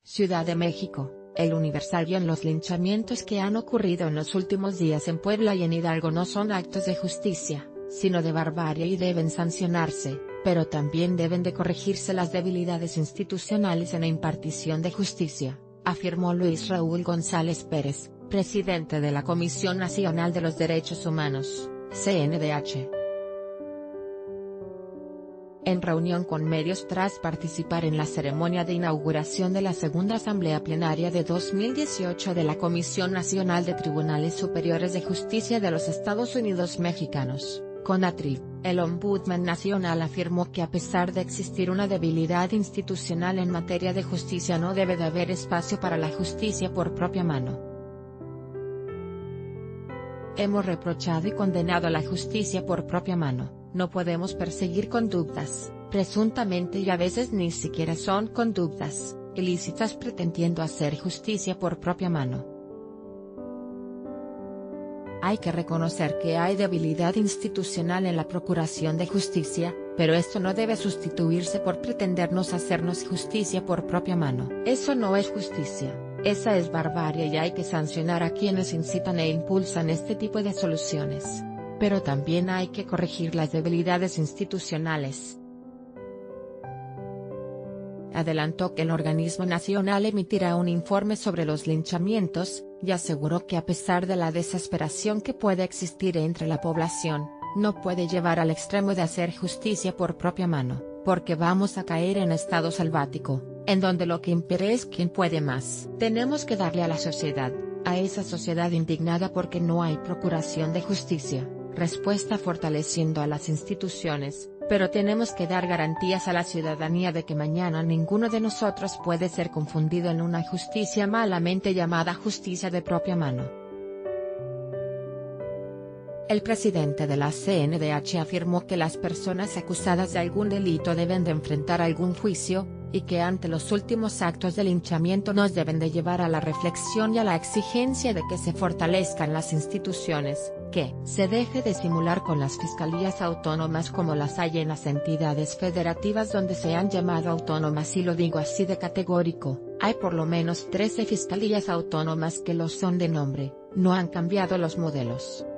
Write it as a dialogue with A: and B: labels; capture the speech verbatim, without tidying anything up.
A: Ciudad de México, El Universal. Y en los linchamientos que han ocurrido en los últimos días en Puebla y en Hidalgo no son actos de justicia, sino de barbarie y deben sancionarse, pero también deben de corregirse las debilidades institucionales en la impartición de justicia, afirmó Luis Raúl González Pérez, presidente de la Comisión Nacional de los Derechos Humanos, C N D H. En reunión con medios tras participar en la ceremonia de inauguración de la segunda Asamblea Plenaria de dos mil dieciocho de la Comisión Nacional de Tribunales Superiores de Justicia de los Estados Unidos Mexicanos, CONATRI, el Ombudsman Nacional afirmó que a pesar de existir una debilidad institucional en materia de justicia no debe de haber espacio para la justicia por propia mano. Hemos reprochado y condenado la justicia por propia mano. No podemos perseguir conductas, presuntamente y a veces ni siquiera son conductas, ilícitas pretendiendo hacer justicia por propia mano. Hay que reconocer que hay debilidad institucional en la procuración de justicia, pero esto no debe sustituirse por pretendernos hacernos justicia por propia mano. Eso no es justicia, esa es barbarie y hay que sancionar a quienes incitan e impulsan este tipo de soluciones. Pero también hay que corregir las debilidades institucionales. Adelantó que el organismo nacional emitirá un informe sobre los linchamientos, y aseguró que a pesar de la desesperación que puede existir entre la población, no puede llevar al extremo de hacer justicia por propia mano, porque vamos a caer en estado salvático, en donde lo que impere es quien puede más. Tenemos que darle a la sociedad, a esa sociedad indignada porque no hay procuración de justicia, respuesta fortaleciendo a las instituciones, pero tenemos que dar garantías a la ciudadanía de que mañana ninguno de nosotros puede ser confundido en una justicia malamente llamada justicia de propia mano. El presidente de la C N D H afirmó que las personas acusadas de algún delito deben de enfrentar algún juicio, y que ante los últimos actos de linchamiento nos deben de llevar a la reflexión y a la exigencia de que se fortalezcan las instituciones, que se deje de simular con las fiscalías autónomas como las hay en las entidades federativas donde se han llamado autónomas, y lo digo así de categórico, hay por lo menos trece fiscalías autónomas que lo son de nombre, no han cambiado los modelos.